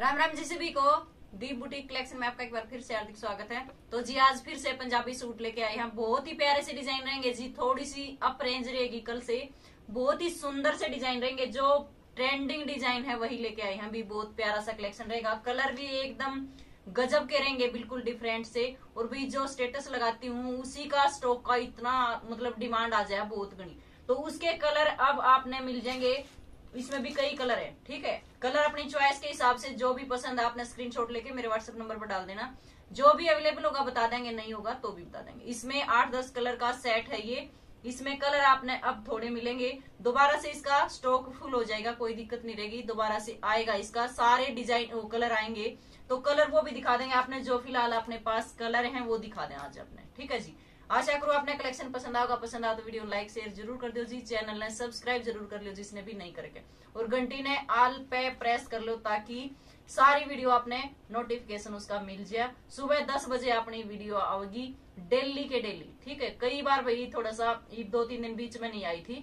राम राम जी सभी को। दीप boutique collection में आपका एक बार फिर से हार्दिक स्वागत है। तो जी आज फिर से पंजाबी सूट लेके आए हैं। बहुत ही प्यारे से डिजाइन रहेंगे जी, थोड़ी सी अप रेंज रहेगी कल से। बहुत ही सुंदर से डिजाइन रहेंगे, जो ट्रेंडिंग डिजाइन है वही लेके आए हैं। भी बहुत प्यारा सा कलेक्शन रहेगा, कलर भी एकदम गजब के रहेंगे, बिल्कुल डिफरेंट से। और भी जो स्टेटस लगाती हूँ उसी का स्टॉक का इतना मतलब डिमांड आ जाए बहुत गणी, तो उसके कलर अब आपने मिल जाएंगे। इसमें भी कई कलर है, ठीक है। कलर अपनी चॉइस के हिसाब से जो भी पसंद है आपने स्क्रीनशॉट लेके मेरे व्हाट्सएप नंबर पर डाल देना। जो भी अवेलेबल होगा बता देंगे, नहीं होगा तो भी बता देंगे। इसमें 8-10 कलर का सेट है ये। इसमें कलर आपने अब थोड़े मिलेंगे, दोबारा से इसका स्टॉक फुल हो जाएगा, कोई दिक्कत नहीं रहेगी। दोबारा से आएगा, इसका सारे डिजाइन कलर आएंगे, तो कलर वो भी दिखा देंगे आपने। जो फिलहाल अपने पास कलर हैं वो दिखा दें आज आपने, ठीक है जी। आशा करो आपने कलेक्शन पसंद आएगा। पसंद आया तो वीडियो लाइक शेयर जरूर कर दो जी। चैनल ने सब्सक्राइब जरूर कर लो जिसने भी नहीं करके, और घंटी ने ऑल पे प्रेस कर लो ताकि सारी वीडियो आपने नोटिफिकेशन उसका मिल जाए। सुबह 10 बजे अपनी वीडियो आएगी डेली के डेली, ठीक है। कई बार भाई थोड़ा सा 2-3 दिन बीच में नहीं आई थी,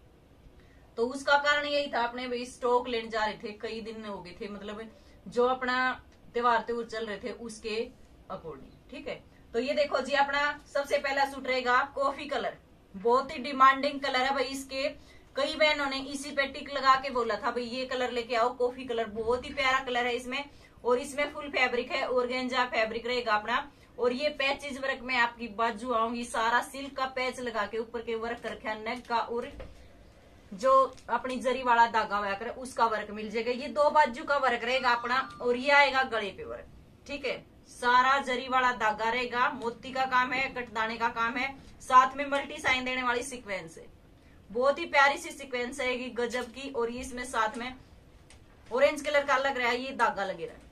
तो उसका कारण यही था, आपने भाई स्टॉक लेने जा रहे थे, कई दिन हो गए थे, मतलब जो अपना त्योहार चल रहे थे उसके अकॉर्डिंग, ठीक है। तो ये देखो जी, अपना सबसे पहला सूट रहेगा कॉफी कलर। बहुत ही डिमांडिंग कलर है भाई। इसके कई बहनों ने इसी पे टिक लगा के बोला था भाई ये कलर लेके आओ, कॉफी कलर। बहुत ही प्यारा कलर है इसमें, और इसमें फुल फैब्रिक है, ऑर्गेन्जा फैब्रिक रहेगा अपना। और ये पैचेज वर्क में आपकी बाजू आऊंगी, सारा सिल्क का पैच लगा के ऊपर के वर्क कर रखा नेक का, और जो अपनी जरी वाला धागा हुआ करे उसका वर्क मिल जाएगा। ये 2 बाजू का वर्क रहेगा अपना, और ये आएगा गले पे वर्क, ठीक है। सारा जरी वाला धागा रहेगा, मोती का काम है, कटदाने का काम है, साथ में मल्टी साइन देने वाली सीक्वेंस है। बहुत ही प्यारी सी सीक्वेंस है ये, गजब की। और ये इसमें साथ में ऑरेंज कलर का लग रहा है, ये धागा लगे रहा है,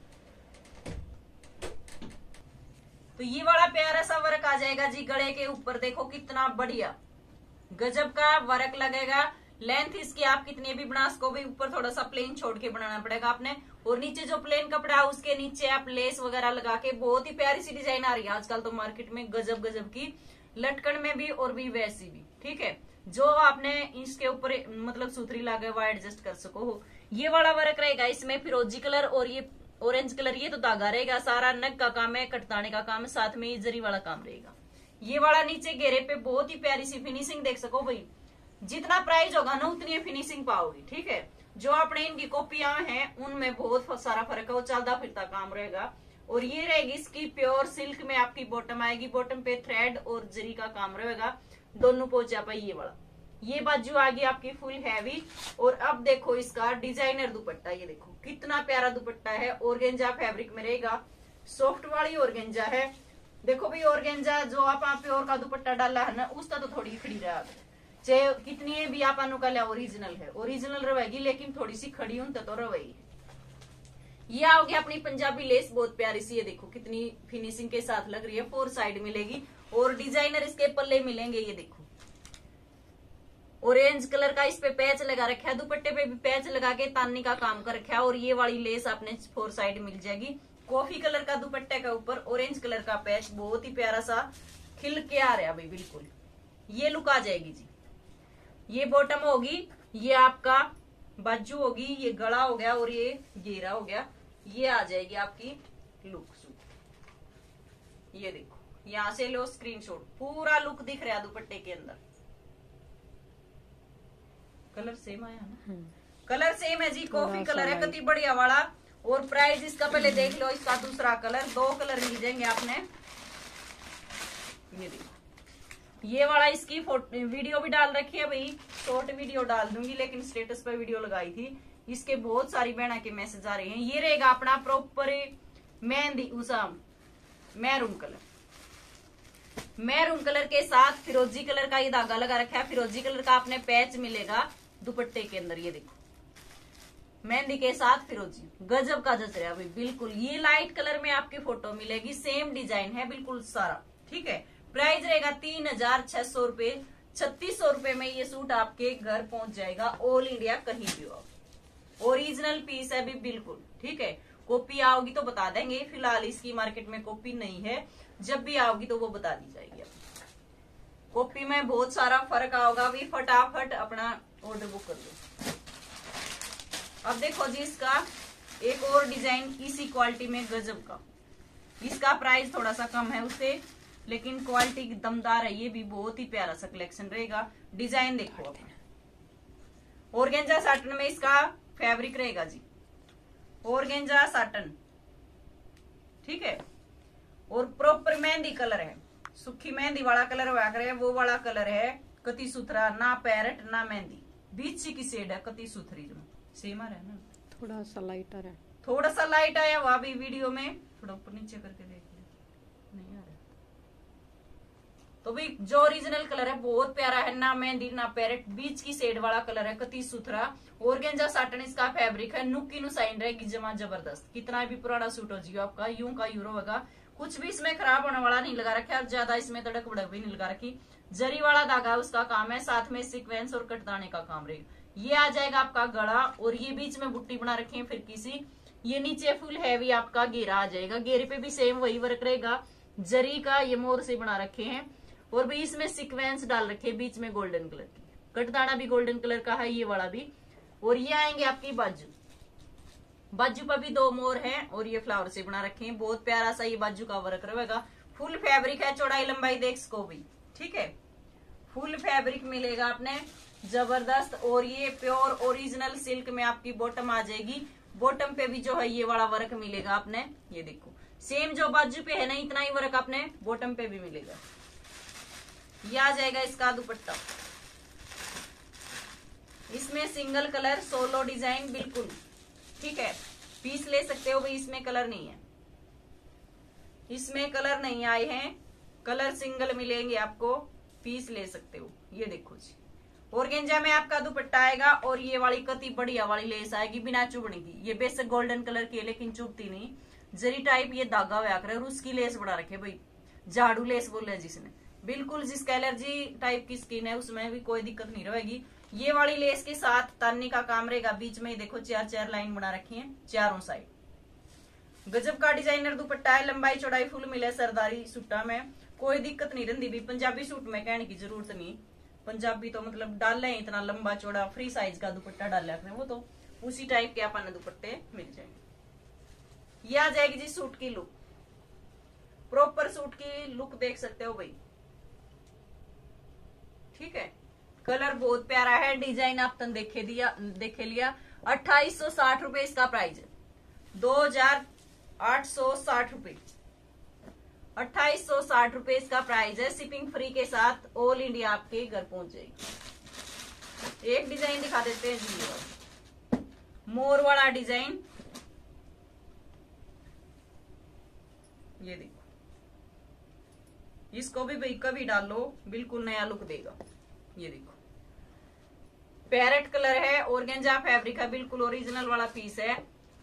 तो ये वाला प्यारा सा वर्क आ जाएगा जी गले के ऊपर। देखो कितना बढ़िया गजब का वर्क लगेगा। लेंथ इसकी आप कितनी भी बना सको, भी ऊपर थोड़ा सा प्लेन छोड़ के बनाना पड़ेगा आपने। और नीचे जो प्लेन कपड़ा है उसके नीचे आप लेस वगैरह लगा के, बहुत ही प्यारी सी डिजाइन आ रही है आजकल तो मार्केट में, गजब गजब की, लटकन में भी और भी वैसी भी, ठीक है। जो आपने इसके ऊपर मतलब सूतरी लगा हुआ एडजस्ट कर सको। ये वाला वर्क रहेगा इसमें फिरोजी कलर और ये ऑरेंज कलर, ये तो धागा रहेगा, सारा नग का काम है, कटताने का काम है, साथ में ये जरी वाला काम रहेगा। ये वाला नीचे घेरे पे बहुत ही प्यारी सी फिनिशिंग देख सको भाई। जितना प्राइस होगा ना उतनी फिनिशिंग पाओगी, ठीक है। जो अपने इनकी कॉपियां हैं उनमें बहुत सारा फर्क है, वो चलता फिरता काम रहेगा। और ये रहेगी इसकी प्योर सिल्क में आपकी बॉटम आएगी, बॉटम पे थ्रेड और जरी का काम रहेगा, दोनों पोचा पे ये वाला। ये बाजू आ गई आपकी फुल हैवी। और अब देखो इसका डिजाइनर दुपट्टा, ये देखो कितना प्यारा दुपट्टा है, ऑर्गेन्जा फैब्रिक में रहेगा, सॉफ्ट वाली ऑर्गेन्जा है। देखो भाई ऑर्गेन्जा जो आप प्योर का दुपट्टा डाला है ना, उसका तो थोड़ी खड़ी रहा, चाहे कितनी भी आप अनुकूल ओरिजिनल है, ओरिजिनल रहेगी, लेकिन थोड़ी सी खड़ी हूं तो रहेगी। ये आओगे अपनी पंजाबी लेस, बहुत प्यारी सी, ये देखो कितनी फिनिशिंग के साथ लग रही है। 4 साइड मिलेगी और डिजाइनर इसके पल्ले मिलेंगे। ये देखो ऑरेंज कलर का इस पे पैच लगा रखा है, दुपट्टे पे भी पैच लगा के तानी का काम कर रखा है। और ये वाली लेस आपने 4 साइड मिल जाएगी। कॉफी कलर का दुपट्टे के ऊपर ऑरेंज कलर का पैच, बहुत ही प्यारा सा खिल के आ रहा है भाई, बिल्कुल ये लुक आ जाएगी जी। ये बॉटम होगी, ये आपका बाजू होगी, ये गला हो गया और ये घेरा हो गया। ये आ जाएगी आपकी लुक सूट। ये देखो यहां से लो स्क्रीनशॉट, पूरा लुक दिख रहा है दुपट्टे के अंदर। कलर सेम आया ना, कलर सेम है जी, कॉफी कलर है, कितनी बढ़िया वाला। और प्राइस इसका पहले देख लो, इसका दूसरा कलर, 2 कलर मिल जाएंगे आपने। ये देखो ये वाला, इसकी वीडियो भी डाल रखी है भाई, शॉर्ट वीडियो डाल दूंगी, लेकिन स्टेटस पर वीडियो लगाई थी। इसके बहुत सारी बहना के मैसेज आ रहे हैं। ये रहेगा अपना प्रॉपर मेहंदी उसा मैरून कलर, मैरून कलर के साथ फिरोजी कलर का ये धागा लगा रखा है। फिरोजी कलर का आपने पैच मिलेगा दुपट्टे के अंदर, ये देखो मेहंदी के साथ फिरोजी, गजब का जच रहा है भाई, बिल्कुल। ये लाइट कलर में आपकी फोटो मिलेगी, सेम डिजाइन है बिल्कुल सारा, ठीक है। प्राइस रहेगा 3600 रुपए। 3600 रुपए में ये सूट आपके घर पहुंच जाएगा, ऑल इंडिया कहीं भी हो। ओरिजिनल पीस है भी बिल्कुल, ठीक है। कॉपी आओगी तो बता देंगे, फिलहाल इसकी मार्केट में कॉपी नहीं है, जब भी आओगी तो वो बता दी जाएगी। कॉपी में बहुत सारा फर्क आओगा, भी फटाफट अपना ऑर्डर बुक कर लो। अब देखो जी इसका एक और डिजाइन इसी क्वालिटी में गजब का, इसका प्राइस थोड़ा सा कम है उससे, लेकिन क्वालिटी दमदार है। ये भी बहुत ही प्यारा सा कलेक्शन रहेगा। डिजाइन देखो आप, ऑर्गेंजा साटन में इसका फैब्रिक रहेगा जी, ऑर्गेंजा साटन, ठीक है। और प्रॉपर मेहंदी कलर है, सुखी मेहंदी वाला कलर हुआ करे वो वाला कलर है, कति सुथरा, ना पैरट ना मेहंदी, बीच की शेड है, कति सुथरी जो सेम आ रहा है ना, थोड़ा सा लाइटर है, थोड़ा सा लाइट आया वहां भी वीडियो में, थोड़ा ऊपर नीचे करके देख लिया, नहीं आ रहा। तो भाई जो ओरिजिनल कलर है बहुत प्यारा है, ना मेहंदी ना पैरेट, बीच की शेड वाला कलर है, कति सुथरा। ऑर्गेंजा साटन इसका फैब्रिक है, नुकी नु साइन रहेगी जमा जबरदस्त। कितना भी पुराना सूट हो जियो आपका, यूं का यूरो होगा, कुछ भी इसमें खराब होने वाला नहीं लगा रखा, ज्यादा इसमें तड़क भड़क भी नहीं लगा रखी। जरी वाला धागा उसका काम है, साथ में सीक्वेंस और कटदाने का काम रहेगा। ये आ जाएगा आपका गला, और ये बीच में बुट्टी बना रखी है फिर किसी, ये नीचे फुल हैवी आपका घेरा आ जाएगा, घेरे पे भी सेम वही वर्क रहेगा, जरी का ये मोर से बना रखे हैं, और भी इसमें सीक्वेंस डाल रखे हैं बीच में गोल्डन कलर की, कटदाना भी गोल्डन कलर का है ये वाला भी। और ये आएंगे आपकी बाजू, बाजू पर भी दो मोर हैं और ये फ्लावर से बना रखे हैं, बहुत प्यारा सा ये बाजू का वर्क रहेगा। फुल फैब्रिक है, चौड़ाई लंबाई देख सको भी, ठीक है, फुल फैब्रिक मिलेगा आपने जबरदस्त। और ये प्योर ओरिजिनल सिल्क में आपकी बॉटम आ जाएगी, बॉटम पे भी जो है ये वाला वर्क मिलेगा आपने, ये देखो सेम जो बाजू पे है ना इतना ही वर्क आपने बॉटम पे भी मिलेगा। ये आ जाएगा इसका दुपट्टा, इसमें सिंगल कलर सोलो डिजाइन बिल्कुल, ठीक है, पीस ले सकते हो भाई, इसमें कलर नहीं है, इसमें कलर नहीं आए हैं, कलर सिंगल मिलेंगे आपको, पीस ले सकते हो। ये देखो जी, ऑर्गेंजा में आपका दुपट्टा आएगा, और ये वाली कति बढ़िया वाली लेस आएगी बिना चुभने की, ये बेसिक गोल्डन कलर की है लेकिन चुभती नहीं, जरी टाइप ये धागा हुआ करे, और उसकी लेस बना रखे भाई, झाड़ू लेस बोले जिसने, बिल्कुल जिसका एलर्जी टाइप की स्किन है उसमें भी कोई दिक्कत नहीं रहेगी। ये वाली लेस के साथ तानने का काम रहेगा, बीच में देखो चार चार लाइन बना रखी है चारों साइड, गजब का डिजाइनर दुपट्टा है, लंबाई चौड़ाई फुल मिले सरदारी सूटा में, कोई दिक्कत नहीं रहती भी। पंजाबी सूट में कहने की जरूरत नहीं, पंजाबी तो मतलब डाल रहे इतना लंबा चौड़ा फ्री साइज का दुपट्टा डाल रहे वो तो उसी टाइप के अपन दुपट्टे मिल जाएंगे। ये आ जाएगी जी सूट की लुक, प्रॉपर सूट की लुक देख सकते हो भाई, ठीक है। कलर बहुत प्यारा है, डिजाइन आप तन देखे लिया। 2860 रुपए इसका प्राइस है, 2860 रुपए, 2860 रुपए इसका प्राइस है, शिपिंग फ्री के साथ ऑल इंडिया आपके घर पहुंच जाएगी। एक डिजाइन दिखा देते हैं जी, मोर वाला डिजाइन, ये देखो, इसको भी भाई कभी डालो बिल्कुल नया लुक देगा। ये देखो पैरेट कलर है, ऑर्गेंजा फैब्रिक है, बिल्कुल ओरिजिनल वाला पीस है।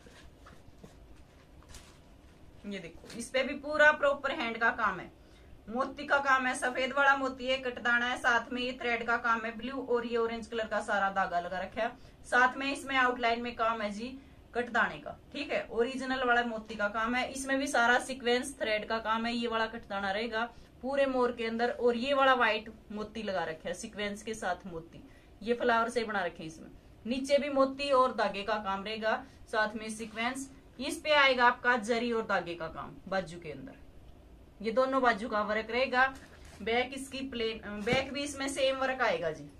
ये देखो इस पे भी पूरा प्रॉपर हैंड का काम है, मोती का काम है, सफेद वाला मोती है, कटदाना है, साथ में ये थ्रेड का काम है, ब्लू और ये ऑरेंज कलर का सारा धागा लगा रखा है, साथ में इसमें आउटलाइन में काम है जी कटदाने का, ठीक है, ओरिजिनल वाला मोती का काम है, इसमें भी सारा सीक्वेंस थ्रेड का काम है, ये वाला कटदाना रहेगा पूरे मोर के अंदर, और ये वाला व्हाइट मोती लगा रखा है सीक्वेंस के साथ मोती, ये फ्लावर से बना रखे, इसमें नीचे भी मोती और धागे का काम रहेगा, साथ में सीक्वेंस, इस पे आएगा आपका जरी और धागे का काम बाजू के अंदर, ये दोनों बाजू का वर्क रहेगा। बैक इसकी प्लेन, बैक भी इसमें सेम वर्क आएगा जी,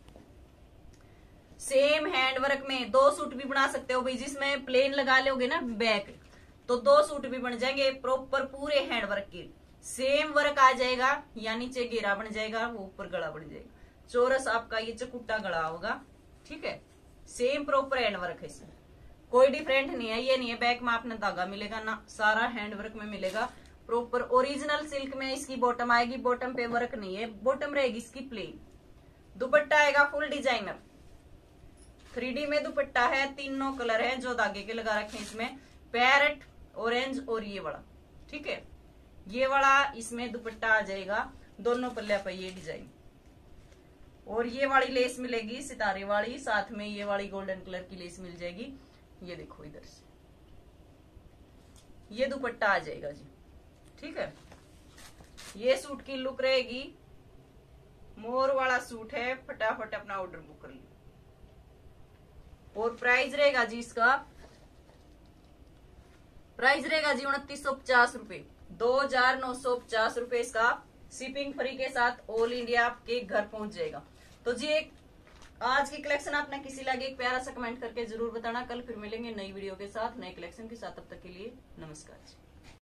सेम हैंड वर्क में 2 सूट भी बना सकते हो भाई, जिसमें प्लेन लगा लोगे ना बैक तो 2 सूट भी बन जाएंगे प्रॉपर पूरे हैंड वर्क के, सेम वर्क आ जाएगा, या नीचे घेरा बन जाएगा, वो ऊपर गला बन जाएगा, चौरस आपका ये चकुट्टा गला होगा, ठीक है, सेम प्रॉपर हैंड वर्क है, इसमें कोई डिफरेंट नहीं है। ये नहीं है बैक में आपने धागा मिलेगा ना, सारा हैंड वर्क में मिलेगा, प्रॉपर ओरिजिनल सिल्क में इसकी बॉटम आएगी, बॉटम पे वर्क नहीं है, बॉटम रहेगी इसकी प्लेन, दुपट्टा आएगा फुल डिजाइनर, 3D में दुपट्टा है, तीनों कलर है जो धागे के लगा रखे हैं इसमें, पैरेट, ऑरेंज और ये वाला, ठीक है, ये वाला इसमें दुपट्टा आ जाएगा, दोनों पल्ले पर ये डिजाइन, और ये वाली लेस मिलेगी सितारे वाली, साथ में ये वाली गोल्डन कलर की लेस मिल जाएगी। ये देखो इधर से ये दुपट्टा आ जाएगा जी, ठीक है, ये सूट की लुक रहेगी, मोर वाला सूट है, फटाफट अपना ऑर्डर बुक कर लो। और प्राइस रहेगा जी इसका प्राइस रहेगा जी 2950 रुपए, 2950 रुपए इसका शिपिंग फ्री के साथ ऑल इंडिया आपके घर पहुंच जाएगा। तो जी एक आज की कलेक्शन आपने किसी लगे एक प्यारा सा कमेंट करके जरूर बताना। कल फिर मिलेंगे नई वीडियो के साथ, नए कलेक्शन के साथ। तब तक के लिए नमस्कार जी।